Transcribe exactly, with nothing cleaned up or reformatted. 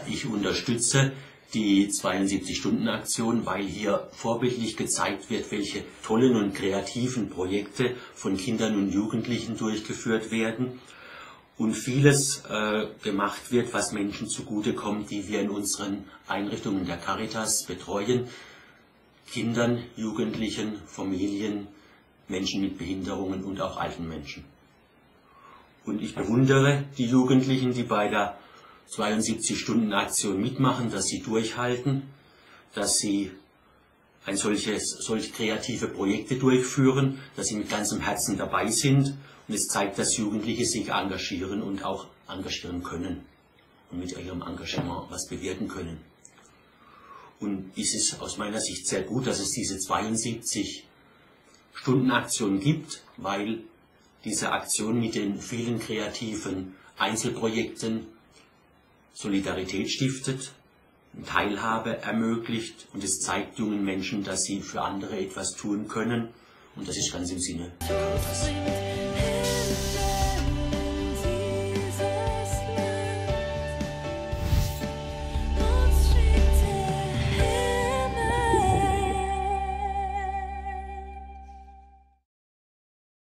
Ich unterstütze die zweiundsiebzig-Stunden-Aktion, weil hier vorbildlich gezeigt wird, welche tollen und kreativen Projekte von Kindern und Jugendlichen durchgeführt werden und vieles äh, gemacht wird, was Menschen zugutekommt, die wir in unseren Einrichtungen der Caritas betreuen. Kindern, Jugendlichen, Familien, Menschen mit Behinderungen und auch alten Menschen. Und ich bewundere die Jugendlichen, die bei der zweiundsiebzig-Stunden-Aktion mitmachen, dass sie durchhalten, dass sie ein solches, solch kreative Projekte durchführen, dass sie mit ganzem Herzen dabei sind. Und es zeigt, dass Jugendliche sich engagieren und auch engagieren können und mit ihrem Engagement was bewirken können. Und es ist aus meiner Sicht sehr gut, dass es diese zweiundsiebzig-Stunden-Aktion gibt, weil diese Aktion mit den vielen kreativen Einzelprojekten Solidarität stiftet, Teilhabe ermöglicht und es zeigt jungen Menschen, dass sie für andere etwas tun können und das ist ganz im Sinne der Caritas.